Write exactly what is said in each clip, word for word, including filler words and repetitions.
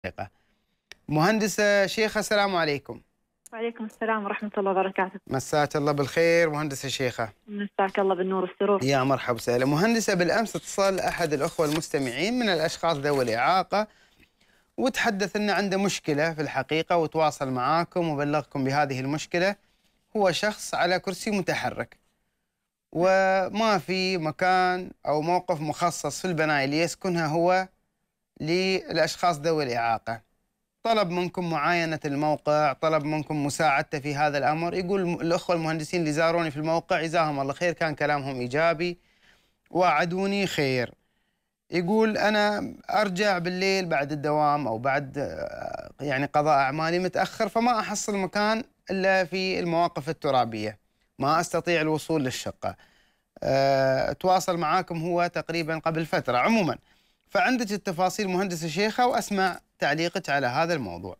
حقيقة. مهندسة شيخة، السلام عليكم. وعليكم السلام ورحمة الله وبركاته. مساك الله بالخير مهندسة شيخة. مساك الله بالنور والسرور. يا مرحبا وسهلا. مهندسة، بالأمس اتصل أحد الأخوة المستمعين من الأشخاص ذوي الإعاقة وتحدث أنه عنده مشكلة في الحقيقة وتواصل معاكم وبلغكم بهذه المشكلة. هو شخص على كرسي متحرك وما في مكان أو موقف مخصص في البناية اللي يسكنها هو للأشخاص ذوي الإعاقة. طلب منكم معاينة الموقع، طلب منكم مساعدته في هذا الأمر. يقول الأخوة المهندسين اللي زاروني في الموقع جزاهم الله خير، كان كلامهم إيجابي وعدوني خير. يقول أنا أرجع بالليل بعد الدوام أو بعد يعني قضاء أعمالي متأخر، فما أحصل مكان إلا في المواقف الترابية، ما أستطيع الوصول للشقة. أه تواصل معاكم هو تقريبا قبل فترة. عموما فعندك التفاصيل مهندسة شيخة وأسمع تعليقك على هذا الموضوع.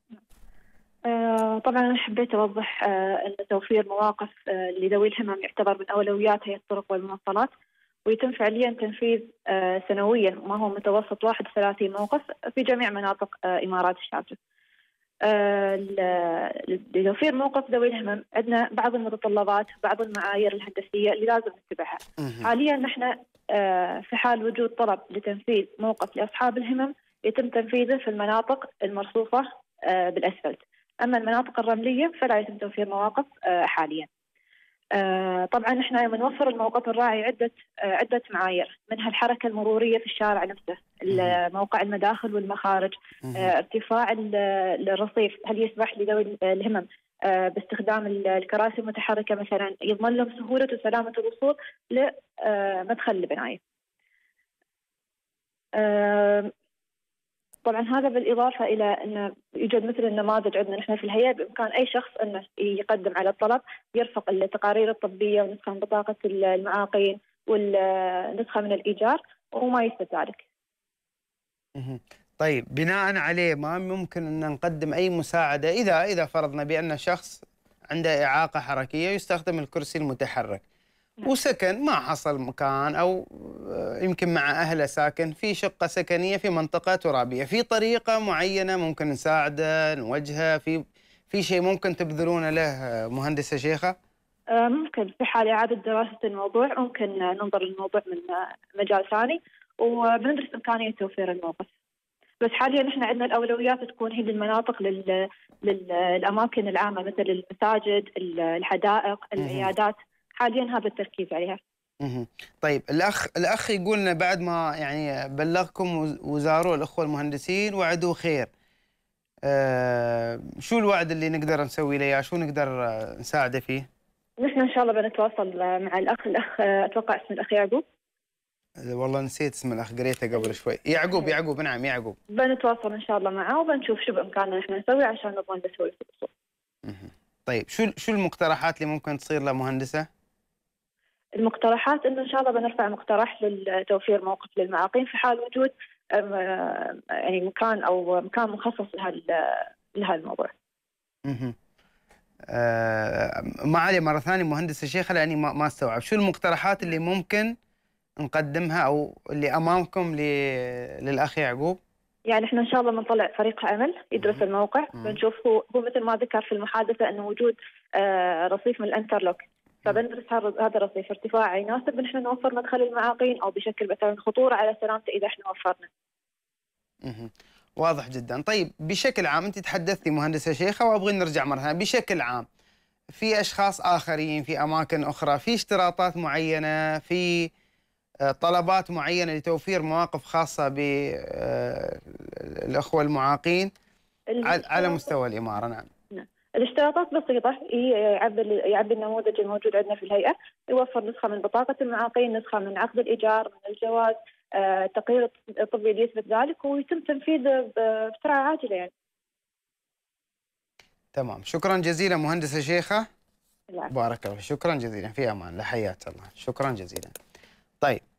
آه طبعا أنا حبيت أوضح آه أن توفير مواقف آه لذوي الهمم يعتبر من أولويات هيئة الطرق والمواصلات، ويتم فعليا تنفيذ آه سنويا ما هو متوسط واحد وثلاثين موقف في جميع مناطق آه إمارات الشارجة. آه لتوفير موقف ذوي الهمم عندنا بعض المتطلبات، بعض المعايير الهندسية اللي لازم نتبعها. حاليا نحن آه في حال وجود طلب لتنفيذ موقف لأصحاب الهمم يتم تنفيذه في المناطق المرصوفة آه بالأسفلت، أما المناطق الرملية فلا يتم توفير مواقف آه حاليا. آه طبعا احنا يوم نوفر الموقف نراعي عدة آه عدة معايير، منها الحركة المرورية في الشارع نفسه، موقع المداخل والمخارج، آه ارتفاع الرصيف، هل يسمح لذوي الهمم آه باستخدام الكراسي المتحركة مثلا، يضمن لهم سهولة وسلامة الوصول لمدخل البناية. آه طبعا هذا بالإضافة إلى أن يوجد مثل النماذج عندنا نحن في الهيئة، بإمكان أي شخص أنه يقدم على الطلب، يرفق التقارير الطبية ونسخة من بطاقة المعاقين والنسخة من الإيجار وما يثبت ذلك. طيب بناء عليه ما ممكن أن نقدم أي مساعدة إذا إذا فرضنا بأن شخص عنده إعاقة حركية يستخدم الكرسي المتحرك وسكن، ما حصل مكان أو يمكن مع أهله ساكن في شقة سكنية في منطقة ترابية، في طريقة معينة ممكن نساعده نوجهه في في شيء ممكن تبذلونه له مهندسة شيخة؟ ممكن في حال إعادة دراسة الموضوع ممكن ننظر للموضوع من مجال ثاني وبندرس إمكانية توفير الموقف. بس حاليا نحن عندنا الأولويات تكون هي للمناطق لل... للأماكن العامة مثل المساجد، الحدائق، العيادات، حاليا هذا التركيز عليها. طيب الأخ الأخ يقول لنا بعد ما يعني بلغكم وزاروا الأخوة المهندسين وعدوا خير، أه شو الوعد اللي نقدر نسوي له؟ شو نقدر نساعده فيه؟ نحن إن شاء الله بنتواصل مع الأخ الأخ أتوقع اسم الأخ يعقوب. والله نسيت اسم الأخ، قريته قبل شوي. يعقوب يعقوب نعم يعقوب. بنتواصل إن شاء الله معه وبنشوف شو بإمكاننا نحن نسوي عشان نضمن بسهولة الوصول. طيب شو شو المقترحات اللي ممكن تصير لمهندسة؟ المقترحات انه ان شاء الله بنرفع مقترح لتوفير موقف للمعاقين في حال وجود يعني مكان او مكان مخصص لهذا الموضوع. اها آه ما علي مره ثانيه مهندسه شيخه لاني ما ما استوعب شو المقترحات اللي ممكن نقدمها او اللي امامكم للاخ يعقوب؟ يعني احنا ان شاء الله بنطلع فريق عمل يدرس الموقع، بنشوف هو هو مثل ما ذكر في المحادثه انه وجود آه رصيف من الانترلوك، فبندرس هذا الرصيف ارتفاعه يناسب نحن نوفر مدخل المعاقين او بشكل مثلا خطوره على سلامته اذا احنا وفرنا. اها واضح جدا. طيب بشكل عام انت تحدثتي مهندسه شيخه وابغى نرجع مره ثانيه، بشكل عام في اشخاص اخرين في اماكن اخرى في اشتراطات معينه، في طلبات معينه لتوفير مواقف خاصه بالاخوه المعاقين على مستوى الاماره؟ نعم. الاشتراطات بسيطة، يعبي يعبي النموذج الموجود عندنا في الهيئة، يوفر نسخة من بطاقة المعاقين، نسخة من عقد الإيجار، من الجواز، آه، تقرير طبي يثبت ذلك، ويتم تنفيذه بسرعة عاجلة يعني. تمام، شكرا جزيلا مهندسة شيخة. بارك الله، شكرا جزيلا، في أمان الله، حياك الله، شكرا جزيلا. طيب